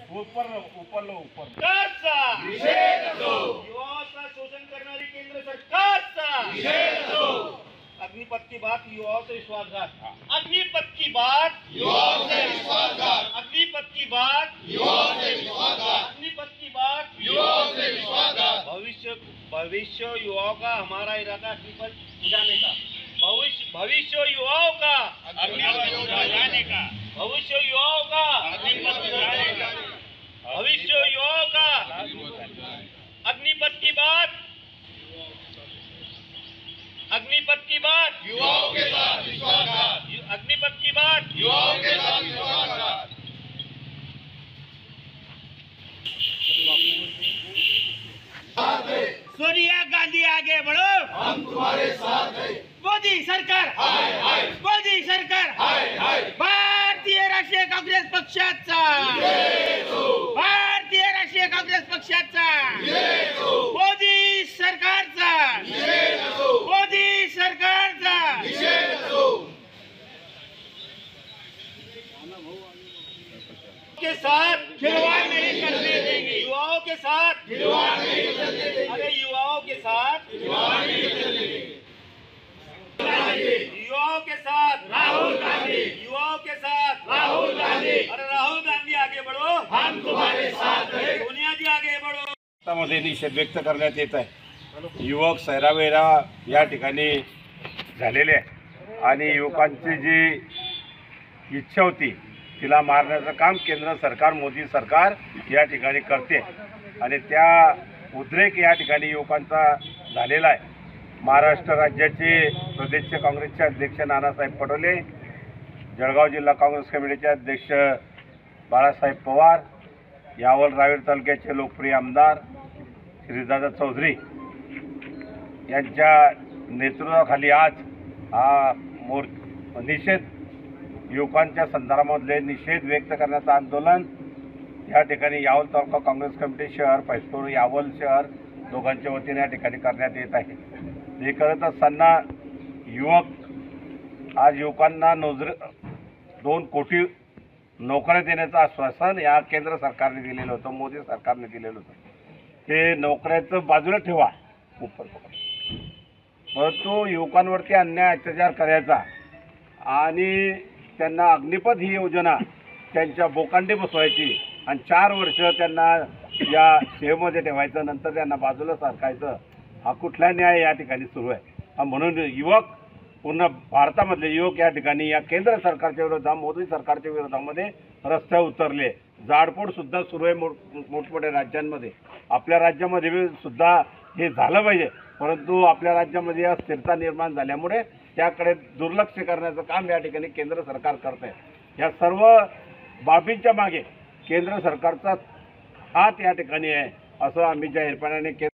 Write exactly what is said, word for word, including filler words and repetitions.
ऊपर ऊपर लो ऊपर सरकारचा निषेध असो, युवाचा शोषण करणारी केंद्र सरकारचा निषेध असो। अग्निपथ की बात युवाओं से विश्वासघात, अग्निपथ की बात युवाओं से विश्वासघात, अग्निपथ की बात युवाओं से विश्वासघात, अग्निपथ की बात युवाओं से विश्वासघात। भविष्य भविष्य युवाओं का हमारा इरादा अग्निपथ बुझाने का, भविष्य भविष्य युवाओं का अग्निपथ बुझाने का, भविष्य युवाओं का अग्निपथ बुझाने का, भविष्य युवाओं का अग्निपथ की बात अग्निपथ की बात युवाओं के साथ विश्वासघात, अग्निपथ की बात युवाओं के साथ विश्वासघात। सोनिया गांधी आगे बढ़ो, हम तुम्हारे साथ हैं। मोदी सरकार हाय हाय मोदी सरकार हाय हाय। भारतीय राष्ट्रीय काँग्रेस पक्षाचा भारतीय राष्ट्रीय काँग्रेस पक्षाचा मोदी सरकारचा मोदी सरकारचा के साथ खिलवाड़ नहीं करने देंगे, युवाओं के साथ खिलवाड़ नहीं करने देंगे, अरे युवाओं के साथ खिलवाड़ नहीं करने देंगे, युवाओं के साथ राहुल गांधी युवाओं के साथ राहुल गांधी अरे राहुल गांधी आगे बढ़ो, हम तुम्हारे साथ हैं, सोनिया जी आगे बढ़ो। मध्ये निषेध व्यक्त करण्यात येत आहे। युवक सैरावैरा या ठिकाणी झालेले आहे आणि युवकांची जी इच्छा होती तिला मारण्याचं काम केंद्र सरकार मोदी सरकार या ठिकाणी करते आणि त्या उद्रेक या ठिकाणी युवकांचा झालेला आहे। महाराष्ट्र राज्याचे प्रदेश काँग्रेसचे अध्यक्ष नानासाहेब पटोले, जळगाव जिल्हा काँग्रेस कमिटीचे अध्यक्ष बाळासाहेब पवार, यावल रावेर तालुक्याचे लोकप्रिय आमदार श्रीदादा चौधरी यांच्या नेतृत्वाखाली आज हा मोर निषेध युवकांच्या संदर्भामधले निषेध व्यक्त करण्याचं आंदोलन या ठिकाणी यावल तालुका काँग्रेस कमिटी शहर पैस्तूर यावल शहर दोघांच्या वतीने या ठिकाणी करण्यात येत आहे। हे करत असताना युवक आज युवकांना नोजर दोन कोटी नोकऱ्या देण्याचं आश्वासन या केंद्र सरकारने दिलेलं होतं, मोदी सरकारने दिलेलं होतं। ते नोकऱ्याचं बाजूला ठेवा उपर परंतु युवकांवरती अन्याय अत्याचार करायचा आणि त्यांना अग्निपथ ही योजना त्यांच्या बोकांडी बसवायची आणि चार वर्ष त्यांना या सेवेमध्ये ठेवायचं, नंतर त्यांना बाजूला सारखायचं, हा कुठला न्याय या ठिकाणी सुरू आहे। म्हणून युवक पूर्ण भारतामधले युवक या ठिकाणी या केंद्र सरकारच्या विरोधात मोदी सरकारच्या विरोधामध्ये रस्त्यावर उतरले। जाडपोड सुद्धा सुरू आहे मोठमोठ्या राज्यांमध्ये, आपल्या राज्यामध्ये सुद्धा हे झालं पाहिजे, परंतु आपल्या राज्यामध्ये अस्थिरता निर्माण झाल्यामुळे त्याकडे दुर्लक्ष करण्याचं काम या ठिकाणी केंद्र सरकार करत आहे। या सर्व बाबींच्या मागे केंद्र सरकारचा हात या ठिकाणी आहे असं आम्ही जाहीरपणाने